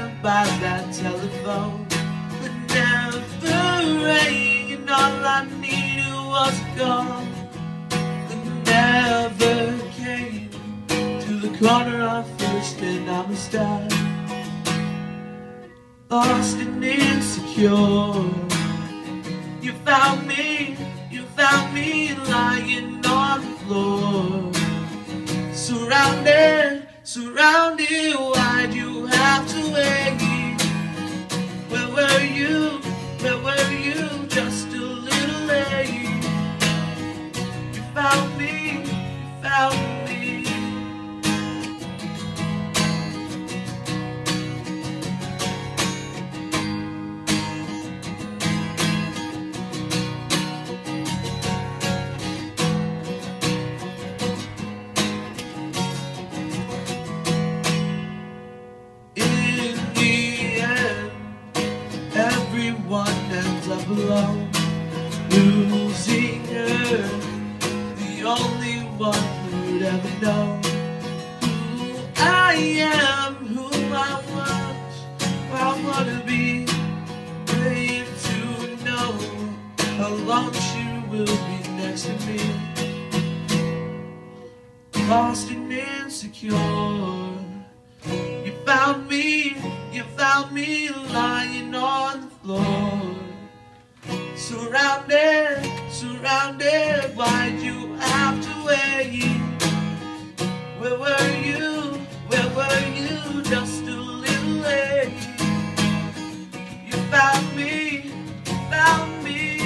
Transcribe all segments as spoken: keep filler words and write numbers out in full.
there by that telephone that never rang, and all I needed was a call that never came to the corner of First and Amistad. Lost and insecure, you found me, you found me lying on the floor. Surrounded, surrounded, why'd you have to wait? Where were you, where were you, just a little late? You found me, you found me. Alone, losing her, the only one who'd ever know who I am, who I want, who I wanna be. Brave to know how long she will be next to me. Lost and insecure, you found me, you found me lying on the floor. Surrounded, surrounded, why'd you have to wait? Where were you, where were you, just a little late? You found me, you found me.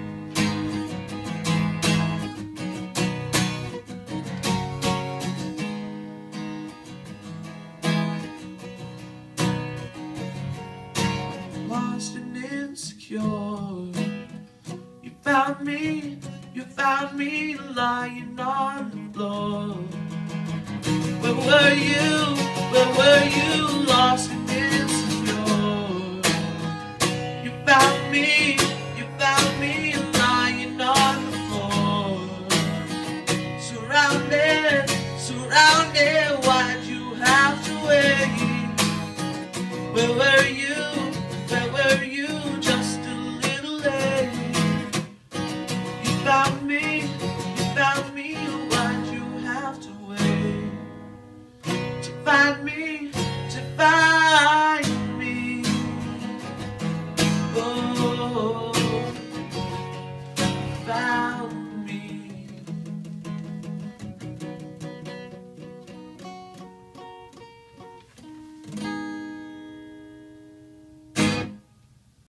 Lost and insecure, you found me, you found me lying on the floor. Where were you, where were you, lost and insecure? You found me, you found me lying on the floor. Surrounded, surrounded, why'd you have to wait? Where were you?